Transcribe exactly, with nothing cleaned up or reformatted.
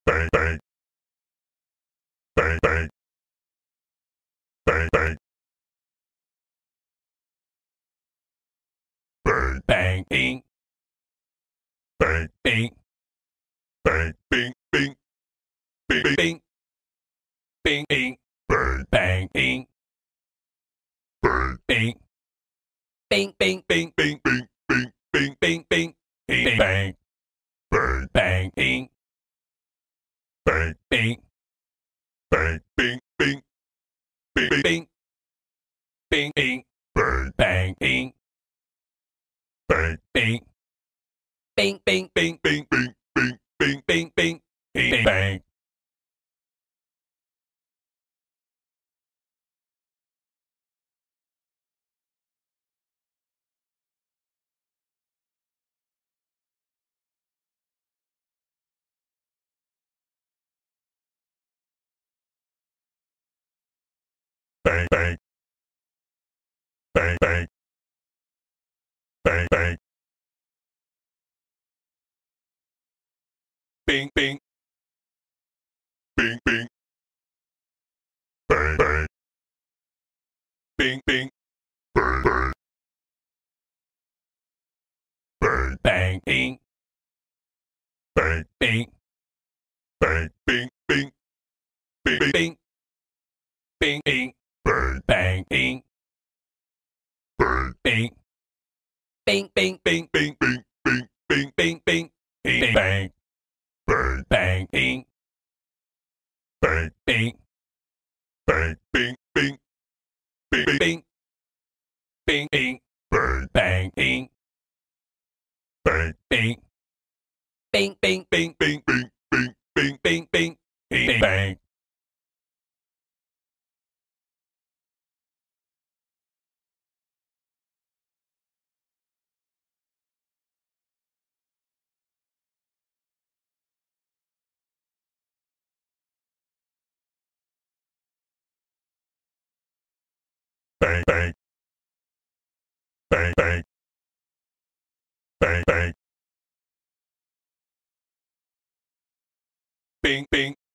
bang bang bang bang bang bang bang bang bing bang bing bang bing bing bing bing bing bing bang bang bing bang bing bing bing bing bing bing bing bing bing bing bing bang bang bang bing bang bing bang bing bing bing bing bing bing bang bang bing bang bing bing bing bing bing bing bing bing bing bing bing bang bang bang bang bang bang bang bing bing bing bing bang bang bing bing bang bang bang bang bing bang bing bang bing bing bing bing bing bing bang bang bing bang bing bing bing bing bing bing bing bing bing bing bing bang bang bang bing bang bing bang bing bing bing bing bing bing bang bang bing bang bing bing bing bing bing bing bing bing bing bing bing bang bang bang bang bang bang bang bing bing